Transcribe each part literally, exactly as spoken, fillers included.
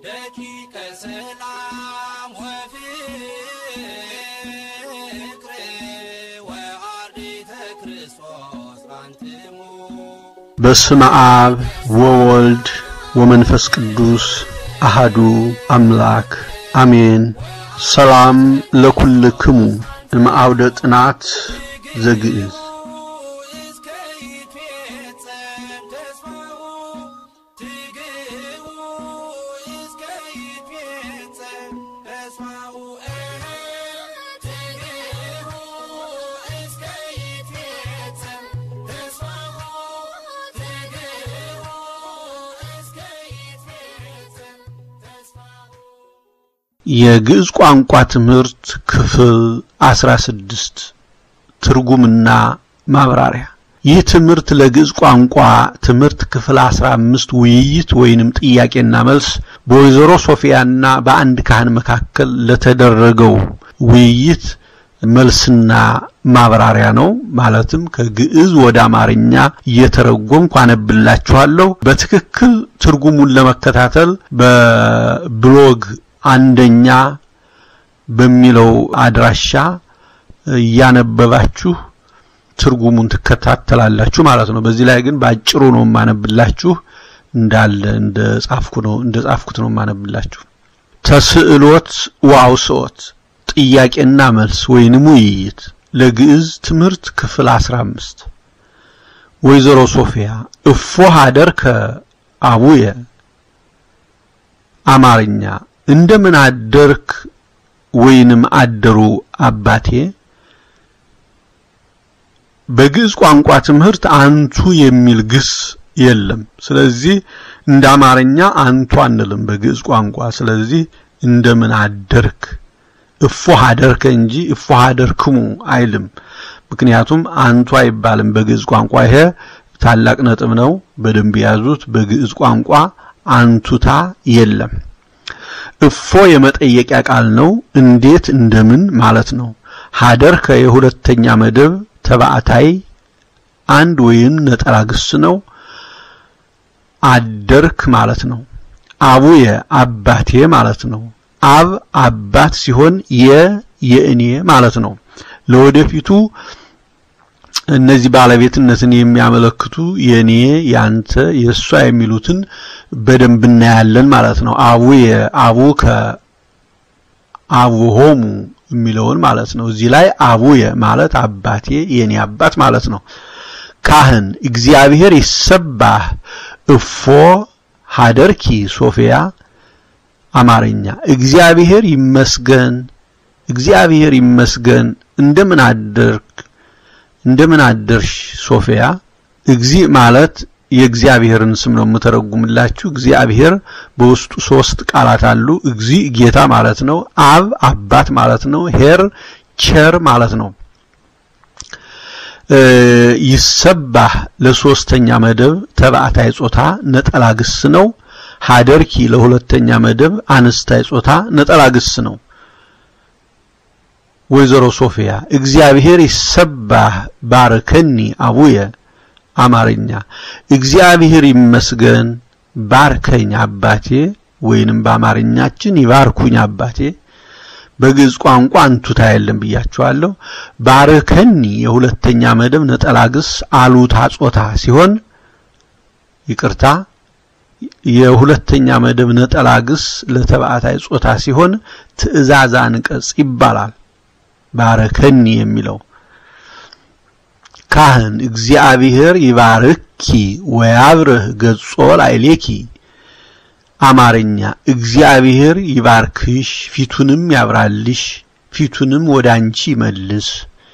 ደቂቀ ሰላም ወፍቅር ወአርዲተ ክርስቶስ አንትሙ በስመ አብ ወወልድ ወመንፈስ ቅዱስ አሐዱ አምላክ አሜን። ሰላም ለኩልክሙ እምአውደ ጥናት ዘግእዝ የግእዝ ቋንቋ ትምህርት ክፍል አስራ ስድስት ትርጉምና ማብራሪያ። ይህ ትምህርት ለግእዝ ቋንቋ ትምህርት ክፍል አስራ አምስት ውይይት ወይንም ጥያቄና መልስ በወይዘሮ ሶፊያና በአንድ ካህን መካከል ለተደረገው ውይይት መልስና ማብራሪያ ነው። ማለትም ከግእዝ ወደ አማርኛ እየተረጎምኩ አነብላችኋለሁ። በትክክል ትርጉሙን ለመከታተል በብሎግ አንደኛ በሚለው አድራሻ ያነበባችሁ ትርጉሙን ተከታተላላችሁ ማለት ነው። በዚህ ላይ ግን ባጭሩ ነው ማነብላችሁ እንዳለ እንደ ጻፍኩ ነው እንደ ጻፍኩት ነው ማነብላችሁ። ተስዕሎት ወአውስኦት ጥያቄና መልስ ወይንም ውይይት ለግእዝ ትምህርት ክፍል አስራ አምስት ወይዘሮ ሶፊያ እፎ ሀደርከ አቡየ አማርኛ እንደምን አደርክ ወይንም አደሩ አባቴ። በግእዝ ቋንቋ ትምህርት አንቱ የሚል ግስ የለም። ስለዚህ እንደ አማርኛ አንቱ አንልም በግእዝ ቋንቋ። ስለዚህ እንደምን አደርክ እፎ ሀደርከ እንጂ እፎ ሀደርክሙ አይልም። ምክንያቱም አንቱ አይባልም በግእዝ ቋንቋ። ይሄ ታላቅ ነጥብ ነው፣ በደንብ ያዙት። በግእዝ ቋንቋ አንቱታ የለም። እፎ የመጠየቂያ ቃል ነው፣ እንዴት እንደምን ማለት ነው። ሀደርከ የሁለተኛ መደብ ተባዕታይ አንድ ወይም ነጠላ ግስ ነው፣ አደርክ ማለት ነው። አቡየ አባቴ ማለት ነው። አብ አባት ሲሆን የ የእኔ ማለት ነው። ለወደፊቱ እነዚህ ባለቤትነትን የሚያመለክቱ የኔ ያንተ የሷ የሚሉትን በደንብ እናያለን ማለት ነው። አቡየ አቡከ አቡሆሙ የሚለውን ማለት ነው። እዚህ ላይ አቡየ ማለት አባቴ የኔ አባት ማለት ነው። ካህን እግዚአብሔር ይሰባህ እፎ ሀደርኪ ሶፊያ አማርኛ እግዚአብሔር ይመስገን እግዚአብሔር ይመስገን እንደምን አደርክ እንደምን አደርሽ ሶፊያ። እግዚ ማለት የእግዚአብሔርን ስም ነው መተረጉምላችሁ። እግዚአብሔር በውስጡ ሶስት ቃላት አሉ። እግዚ ጌታ ማለት ነው፣ አብ አባት ማለት ነው፣ ሄር ቸር ማለት ነው። ይሰባህ ለሶስተኛ መደብ ተባዕታይ ጾታ ነጠላ ግስ ነው። ሀደርኪ ለሁለተኛ መደብ አንስታይ ጾታ ነጠላ ግስ ነው። ወይዘሮ ሶፊያ እግዚአብሔር ይሰባህ ባርከኒ አቡየ አማርኛ እግዚአብሔር ይመስገን ባርከኝ አባቴ ወይንም በአማርኛችን ይባርኩኝ አባቴ። በግእዝ ቋንቋ አንቱታ የለም ብያችኋለሁ። ባርከኒ የሁለተኛ መደብ ነጠላ ግስ አሉታ ጾታ ሲሆን ይቅርታ የሁለተኛ መደብ ነጠላ ግስ ለተባዕታይ ጾታ ሲሆን ትእዛዝ አንቀጽ ይባላል። ባረከኒ የሚለው ካህን እግዚአብሔር ይባርኪ ወያብርህ ገጾ ላይሌኪ አማርኛ እግዚአብሔር ይባርክሽ ፊቱንም ያብራልሽ ፊቱንም ወዳንቺ መልስ።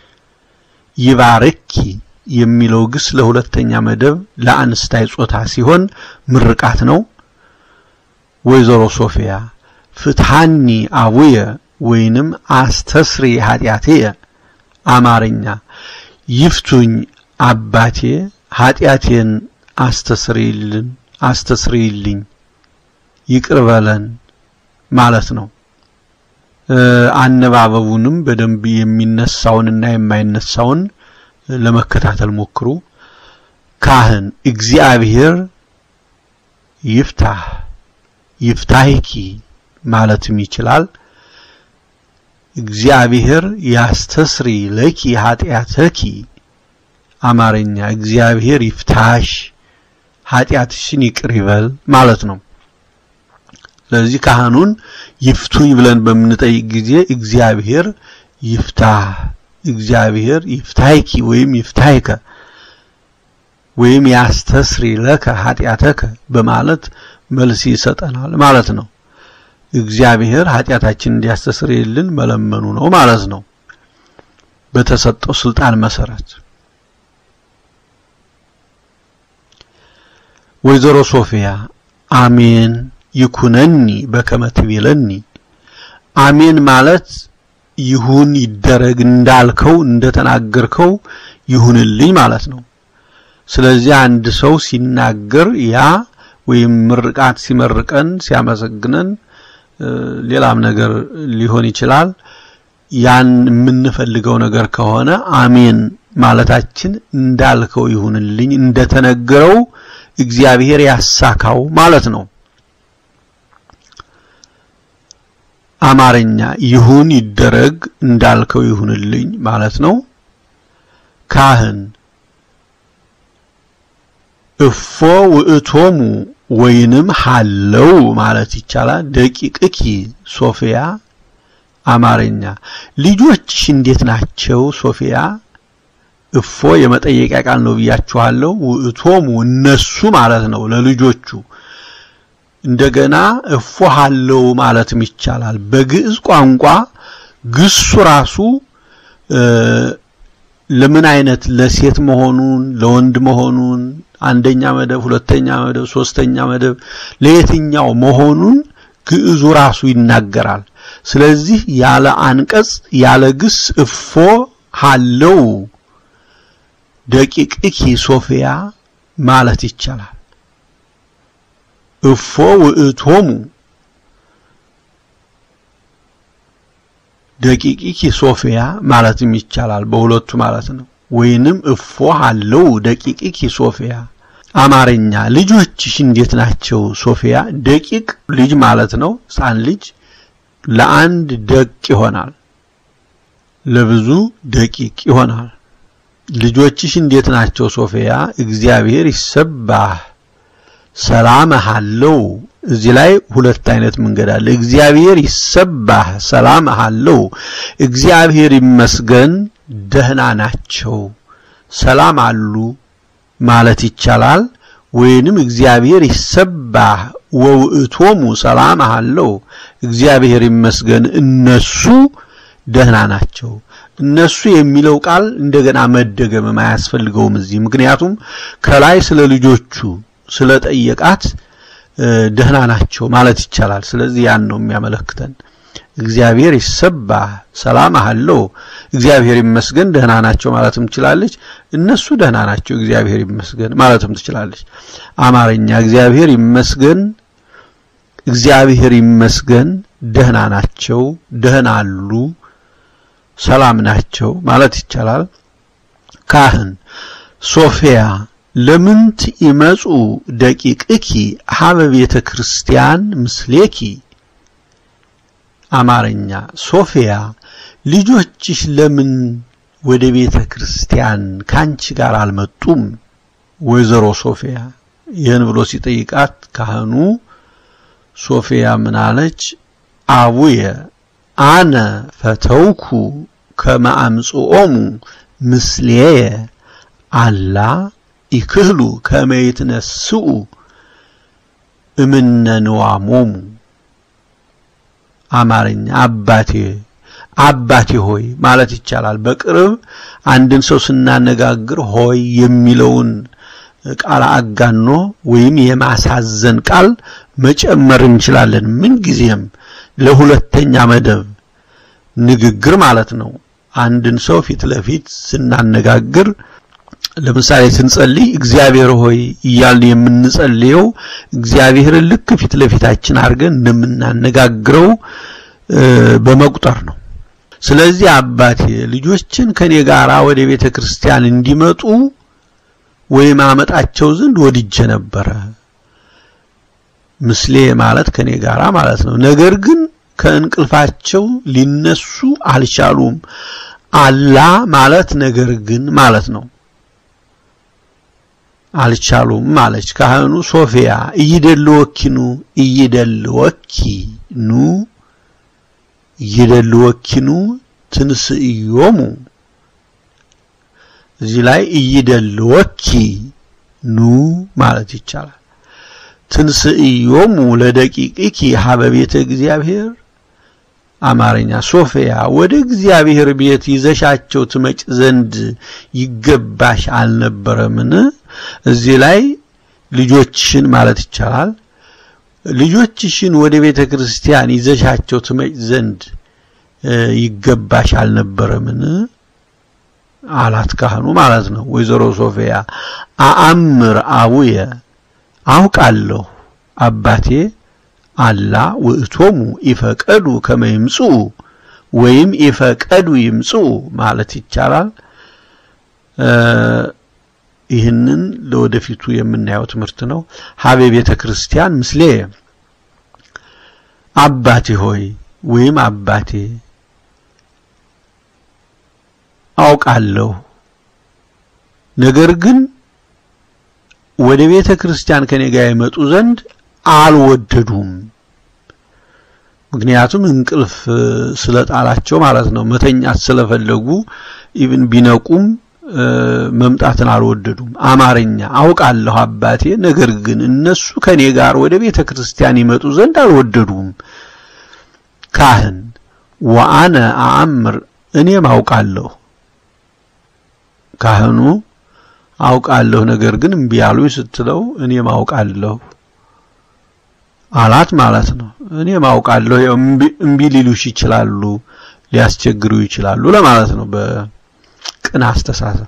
ይባርኪ የሚለው ግስ ለሁለተኛ መደብ ለአንስታይ ጾታ ሲሆን ምርቃት ነው። ወይዘሮ ሶፊያ ፍትሃኒ አቡየ ወይንም አስተስሪ ኃጢአቴየ አማርኛ ይፍቱኝ አባቴ ኃጢአቴን አስተስሪልን አስተስሪልኝ ይቅርበለን ማለት ነው። አነባበቡንም በደንብ የሚነሳውንና የማይነሳውን ለመከታተል ሞክሩ። ካህን እግዚአብሔር ይፍታህ ይፍታሂኪ ማለትም ይችላል እግዚአብሔር ያስተስሪ ለኪ ኃጢአተኪ አማርኛ እግዚአብሔር ይፍታሽ ኃጢአትሽን ይቅር ይበል ማለት ነው ስለዚህ ካህኑን ይፍቱኝ ብለን በምንጠይቅ ጊዜ እግዚአብሔር ይፍታህ እግዚአብሔር ይፍታይኪ ወይም ይፍታይከ ወይም ያስተስሪ ለከ ኃጢአተከ በማለት መልስ ይሰጠናል ማለት ነው እግዚአብሔር ኃጢአታችንን እንዲያስተስርይልን መለመኑ ነው ማለት ነው በተሰጠው ስልጣን መሰረት ወይዘሮ ሶፊያ አሜን ይኩነኒ በከመ ትቤለኒ አሜን ማለት ይሁን ይደረግ እንዳልከው እንደተናገርከው ይሁንልኝ ማለት ነው ስለዚህ አንድ ሰው ሲናገር ያ ወይም ምርቃት ሲመርቀን ሲያመሰግነን ሌላም ነገር ሊሆን ይችላል ያን የምንፈልገው ነገር ከሆነ አሜን ማለታችን እንዳልከው ይሁንልኝ እንደተነገረው እግዚአብሔር ያሳካው ማለት ነው አማርኛ ይሁን ይደረግ እንዳልከው ይሁንልኝ ማለት ነው ካህን እፎ ውእቶሙ ወይንም ሃለው ማለት ይቻላል ደቂቅኪ ሶፊያ አማርኛ ልጆችሽ እንዴት ናቸው ሶፊያ እፎ የመጠየቂያ ቃል ነው ብያችኋለሁ ውእቶሙ እነሱ ማለት ነው ለልጆቹ እንደገና እፎ ሃለው ማለትም ይቻላል በግእዝ ቋንቋ ግሱ ራሱ ለምን አይነት ለሴት መሆኑን ለወንድ መሆኑን አንደኛ መደብ ሁለተኛ መደብ ሶስተኛ መደብ ለየትኛው መሆኑን ግእዙ ራሱ ይናገራል ስለዚህ ያለ አንቀጽ ያለ ግስ እፎ ሃለው ደቂቅኪ ሶፊያ ማለት ይቻላል እፎ ውእቶሙ ደቂቅኪ ሶፊያ ማለትም ይቻላል በሁለቱ ማለት ነው ወይንም እፎ ሃለው ደቂቅኪ ሶፊያ አማርኛ ልጆችሽ እንዴት ናቸው ሶፊያ ደቂቅ ልጅ ማለት ነው ሳን ልጅ ለአንድ ደቅ ይሆናል ለብዙ ደቂቅ ይሆናል ልጆችሽ እንዴት ናቸው ሶፊያ እግዚአብሔር ይሰባህ ሰላም ሃለው እዚህ ላይ ሁለት አይነት መንገድ አለ እግዚአብሔር ይሰባህ ሰላም ሃለው እግዚአብሔር ይመስገን ደህና ናቸው ሰላም አሉ ማለት ይቻላል ወይንም እግዚአብሔር ይሰባህ ወውእቶሙ ሰላም ሃለው እግዚአብሔር ይመስገን እነሱ ደህና ናቸው እነሱ የሚለው ቃል እንደገና መደገም ማያስፈልገውም እዚህ ምክንያቱም ከላይ ስለ ልጆቹ ስለ ጠየቃት ደህና ናቸው ማለት ይቻላል ስለዚህ ያን ነው የሚያመለክተን እግዚአብሔር ይሰባህ ሰላም ሃለው እግዚአብሔር ይመስገን ደህና ናቸው ማለትም ትችላለች እነሱ ደህና ናቸው እግዚአብሔር ይመስገን ማለትም ትችላለች አማርኛ እግዚአብሔር ይመስገን እግዚአብሔር ይመስገን ደህና ናቸው ደህና አሉ ሰላም ናቸው ማለት ይቻላል ካህን ሶፊያ ለምንት ይመጹ ደቂቅኪ ሀበ ቤተ ክርስቲያን ምስሌኪ አማርኛ ሶፊያ ልጆችሽ ለምን ወደ ቤተ ክርስቲያን ካንቺ ጋር አልመጡም ወይዘሮ ሶፊያ ይህን ብሎ ሲጠይቃት ካህኑ ሶፊያ ምን አለች አቡየ አነ ፈተውኩ ከመ አምጽኦሙ ምስሌየ አላ ይክህሉ ከመ ይትነስኡ እምነንዋሞሙ አማርኛ አባቴ አባቴ ሆይ ማለት ይቻላል በቅርብ አንድን ሰው ስናነጋግር ሆይ የሚለውን ቃል አጋኖ ወይም የማሳዘን ቃል መጨመር እንችላለን ምን ጊዜም ለሁለተኛ መደብ ንግግር ማለት ነው አንድን ሰው ፊት ለፊት ስናነጋግር ለምሳሌ ስንጸልይ እግዚአብሔር ሆይ ይያል የምንጸልየው እግዚአብሔር ልክ ፊት ለፊታችን አርገን እንደምናነጋግረው በመቁጠር ነው ስለዚህ አባቴ ልጆችን ከኔ ጋራ ወደ ቤተ ክርስቲያን እንዲመጡ ወይ ማመጣቸው ዘንድ ወድጄ ነበር ምስሌ ማለት ከኔ ጋራ ማለት ነው ነገር ግን ከእንቅልፋቸው ሊነሱ አልቻሉም አላ ማለት ነገር ግን ማለት ነው አልቻሉም ማለች ካህኑ ሶፊያ ይደልወኪኑ ይደልወኪኑ ይደልወኪኑ ትንስኢዮሙ እዚህ ላይ ይደልወኪ ኑ ማለት ይቻላል ትንስኢዮሙ ለደቂቂኪ ሀበቤተ እግዚአብሔር አማርኛ ሶፊያ ወደ እግዚአብሔር ቤት ይዘሻቸው ትመጭ ዘንድ ይገባሽ አልነበረምን እዚህ ላይ ልጆችሽን ማለት ይቻላል ልጆችሽን ወደ ቤተ ክርስቲያን ይዘሻቸው ትመጭ ዘንድ ይገባሽ አልነበረምን አላት ካህኑ ማለት ነው ወይዘሮ ሶፊያ አአምር አቡየ አውቃለሁ አባቴ አላ ወእቶሙ ይፈቀዱ ከመይምጹ ወይም ይፈቀዱ ይምጹ ማለት ይቻላል ይህንን ለወደፊቱ የምናየው ትምህርት ነው ሀበ ቤተ ክርስቲያን ምስሌ አባቴ ሆይ ወይም አባቴ አውቃለሁ ነገር ግን ወደ ቤተ ክርስቲያን ከኔ ጋር ይመጡ ዘንድ አልወደዱም ምክንያቱም እንቅልፍ ስለጣላቸው ማለት ነው መተኛት ስለፈለጉ ኢቭን ቢነቁም መምጣትን አልወደዱም አማርኛ አውቃለሁ አባቴ ነገር ግን እነሱ ከኔ ጋር ወደ ቤተ ክርስቲያን ይመጡ ዘንድ አልወደዱም ካህን ወአነ አአምር እኔም አውቃለሁ ካህኑ አውቃለሁ ነገር ግን እምቢ ያሉኝ ስትለው እኔም አውቃለሁ አላት ማለት ነው እኔም አውቃለሁ እምቢ ሊሉሽ ይችላሉ ሊያስቸግሩ ይችላሉ ለማለት ነው በቅን አስተሳሰብ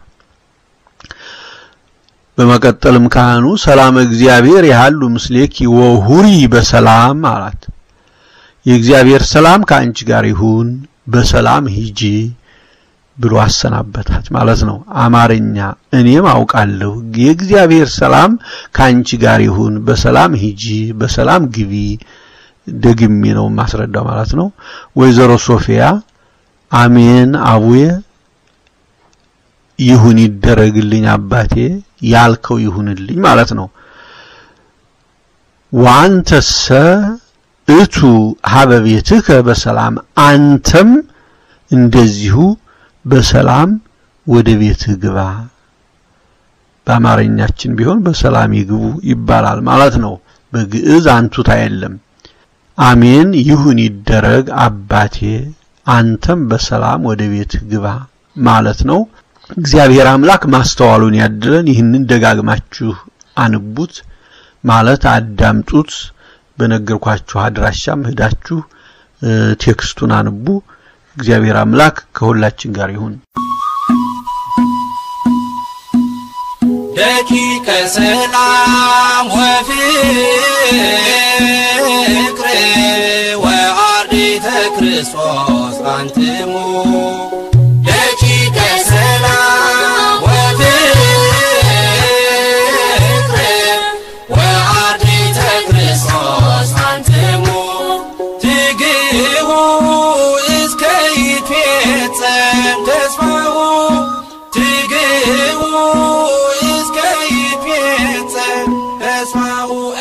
በመቀጠልም ካህኑ ሰላም እግዚአብሔር ያሉ ምስሌኪ ወሁሪ በሰላም አላት የእግዚአብሔር ሰላም ካንቺ ጋር ይሁን በሰላም ሂጂ ብሎ አሰናበታት ማለት ነው አማርኛ እኔም አውቃለሁ የእግዚአብሔር ሰላም ካንቺ ጋር ይሁን በሰላም ሂጂ በሰላም ግቢ ደግሜ ነው ማስረዳው ማለት ነው ወይዘሮ ሶፊያ አሜን አቡየ ይሁን ይደረግልኝ አባቴ ያልከው ይሁንልኝ ማለት ነው ዋንተሰ እቱ ሀበቤትከ በሰላም አንተም እንደዚሁ በሰላም ወደ ቤት ግባ በአማርኛችን ቢሆን በሰላም ይግቡ ይባላል ማለት ነው በግእዝ አንቱታ የለም አሜን ይሁን ይደረግ አባቴ አንተም በሰላም ወደ ቤት ግባ ማለት ነው እግዚአብሔር አምላክ ማስተዋሉን ያድለን ይህንን ደጋግማችሁ አንቡት ማለት አዳምጡት በነገርኳችሁ አድራሻም ሄዳችሁ ቴክስቱን አንቡ እግዚአብሔር አምላክ ከሁላችን ጋር ይሁን ደቂቀ ሰላም ወፍቅር ወአርዲተ ክርስቶስ አንትሙ ደቂቀ ሰላም ወፍቅር ወአርዲተ ክርስቶስ አንትሙ ትግሁ እስከ ይትፌጸም ተስፋሁ ትግሁ እስከ ይትፌጸም ተስፋሁ